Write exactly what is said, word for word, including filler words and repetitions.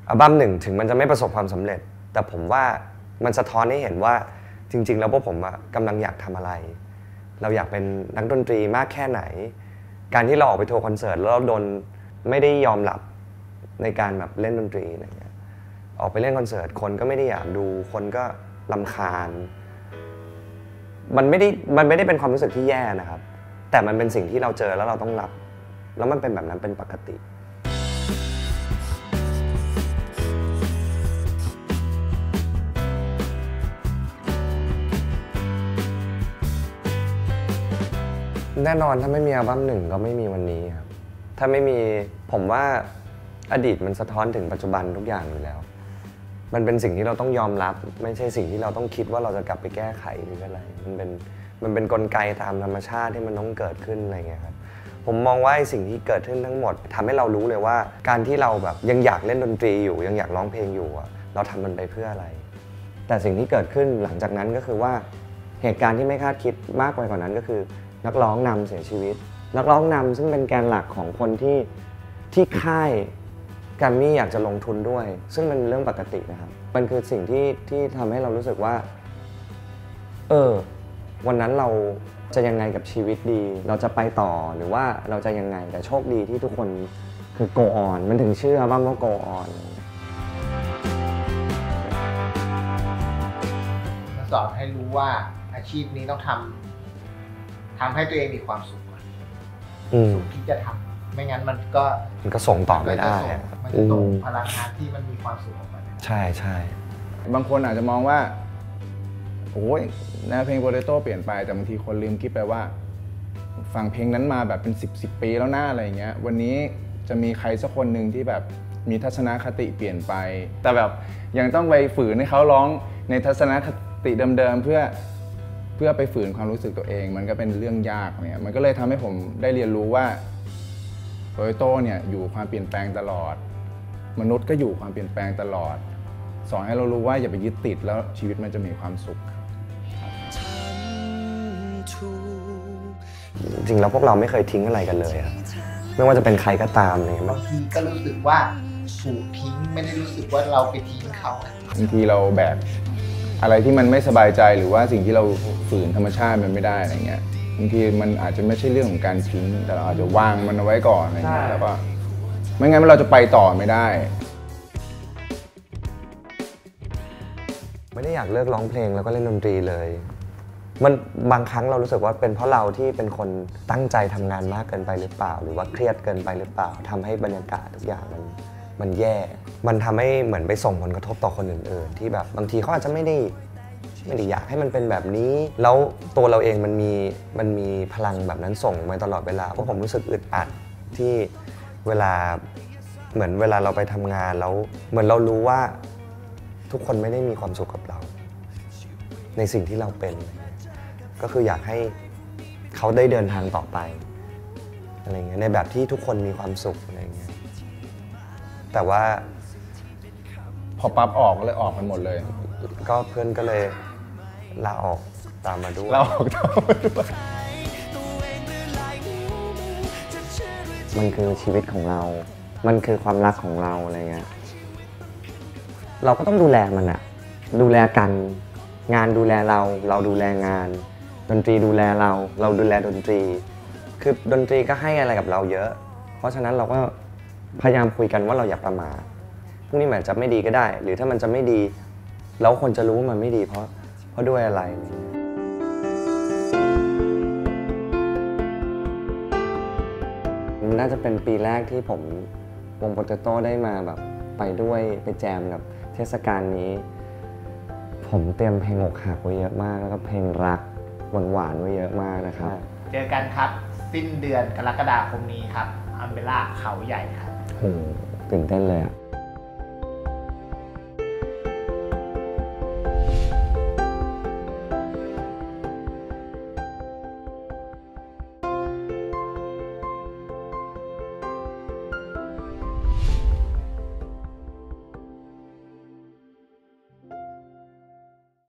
อัลบั้มหนึ่งถึงมันจะไม่ประสบความสำเร็จแต่ผมว่ามันสะท้อนให้เห็นว่าจริงๆแล้วพวกผมกำลังอยากทำอะไรเราอยากเป็นนักดนตรีมากแค่ไหนการที่เราออกไปทัวร์คอนเสิร์ตแล้วเราโดนไม่ได้ยอมรับในการแบบเล่นดนตรีอะไรเงี้ยออกไปเล่นคอนเสิร์ตคนก็ไม่ได้อยากดูคนก็รำคาญมันไม่ได้มันไม่ได้เป็นความรู้สึกที่แย่นะครับแต่มันเป็นสิ่งที่เราเจอแล้วเราต้องรับแล้วมันเป็นแบบนั้นเป็นปกติแน่นอนถ้าไม่มีอัลบั้มหนึ่งก็ไม่มีวันนี้ครับถ้าไม่มีผมว่าอดีตมันสะท้อนถึงปัจจุบันทุกอย่างอยู่แล้วมันเป็นสิ่งที่เราต้องยอมรับไม่ใช่สิ่งที่เราต้องคิดว่าเราจะกลับไปแก้ไขหรืออะไรมันเป็นมันเป็นกลไกตามธรรมชาติที่มันต้องเกิดขึ้นอะไรเงี้ยครับผมมองว่าสิ่งที่เกิดขึ้นทั้งหมดทำให้เรารู้เลยว่าการที่เราแบบยังอยากเล่นดนตรีอยู่ยังอยากร้องเพลงอยู่เราทำมันไปเพื่ออะไรแต่สิ่งที่เกิดขึ้นหลังจากนั้นก็คือว่าเหตุการณ์ที่ไม่คาดคิดมากไปกว่านั้นก็คือนักร้องนำเสียชีวิตนักร้องนำซึ่งเป็นแกนหลักของคนที่ที่ค่ายแกรมมี่อยากจะลงทุนด้วยซึ่งมันเรื่องปกตินะครับมันคือสิ่งที่ที่ทำให้เรารู้สึกว่าเออวันนั้นเราจะยังไงกับชีวิตดีเราจะไปต่อหรือว่าเราจะยังไงแต่โชคดีที่ทุกคนคือ go on มันถึงชื่อว่าว่า go on สอนให้รู้ว่าอาชีพนี้ต้องทำทำให้ตัวเองมีความสุขสุขที่จะทำไม่งั้นมันก็มันก็ส่งต่อไม่ได้มันจะส่งพลังงานที่มันมีความสุขออกมาใช่ใช่บางคนอาจจะมองว่าโอ้ยแนวเพลงโปเตโต้เปลี่ยนไปแต่บางทีคนลืมคิดไปว่าฟังเพลงนั้นมาแบบเป็นสิบสิบปีแล้วหน้าอะไรเงี้ยวันนี้จะมีใครสักคนหนึ่งที่แบบมีทัศนคติเปลี่ยนไปแต่แบบยังต้องไปฝืนให้เขาร้องในทัศนคติเดิมๆเพื่อเพื่อไปฝืนความรู้สึกตัวเองมันก็เป็นเรื่องยากเนี่ยมันก็เลยทำให้ผมได้เรียนรู้ว่าโปเตโต้เนี่ยอยู่ความเปลี่ยนแปลงตลอดมนุษย์ก็อยู่ความเปลี่ยนแปลงตลอดสอนให้เรารู้ว่าอย่าไปยึดติดแล้วชีวิตมันจะมีความสุขจริงแล้วพวกเราไม่เคยทิ้งอะไรกันเลยไม่ว่าจะเป็นใครก็ตามเลยบางทีก็รู้สึกว่าถูกทิ้งไม่ได้รู้สึกว่าเราไปทิ้งเขาบางทีเราแบกอะไรที่มันไม่สบายใจหรือว่าสิ่งที่เราฝืนธรรมชาติมันไม่ได้อะไรเงี้ยบางทีมันอาจจะไม่ใช่เรื่องของการทิ้งแต่เราอาจจะวางมันเอาไว้ก่อนอะไรเงี้ยแล้วก็ไม่งั้นเราจะไปต่อไม่ได้ไม่ได้อยากเลิกร้องเพลงแล้วก็เล่นดนตรีเลยมันบางครั้งเรารู้สึกว่าเป็นเพราะเราที่เป็นคนตั้งใจทำงานมากเกินไปหรือเปล่าหรือว่าเครียดเกินไปหรือเปล่าทำให้บรรยากาศทุกอย่างมันมันแย่มันทำให้เหมือนไปส่งผลกระทบต่อคนอื่นๆที่แบบบางทีเขาอาจจะไม่ได้ไม่ได้อยากให้มันเป็นแบบนี้แล้วตัวเราเองมันมีมันมีพลังแบบนั้นส่งมาตลอดเวลาเพราะผมรู้สึกอึดอัดที่เวลาเหมือนเวลาเราไปทำงานแล้วเหมือนเรารู้ว่าทุกคนไม่ได้มีความสุขกับเราในสิ่งที่เราเป็นก็คืออยากให้เขาได้เดินทางต่อไปอะไรเงี้ยในแบบที่ทุกคนมีความสุขอะไรเงี้ยแต่ว่าพอปั๊บออกก็เลยออกกันหมดเลยก็เพื่อนก็เลยลาออกตามมาด้วยลาออกตามมาด้วยมันคือชีวิตของเรามันคือความรักของเราอะไรเงี้ยเราก็ต้องดูแลมันอะดูแลกันงานดูแลเราเราดูแลงานดนตรีดูแลเราเราดูแลดนตรีคือดนตรีก็ให้อะไรกับเราเยอะเพราะฉะนั้นเราก็พยายามคุยกันว่าเราอย่าประมาทพรุ่งนี้มันจะไม่ดีก็ได้หรือถ้ามันจะไม่ดีเราคนจะรู้ว่ามันไม่ดีเพราะเพราะด้วยอะไรมันน่าจะเป็นปีแรกที่ผมวงโปเตโต้ได้มาแบบไปด้วยไปแจมกับเทศกาลนี้ผมเตรียมเพลงอกหักไว้เยอะมากแล้วก็เพลงรักหวานๆไว้เยอะมากนะครับเจอกันครับสิ้นเดือนกรกฎาคมนี้ครับอัมเบล่าเขาใหญ่ครับโอ้ตื่นเต้นเลยอ่ะ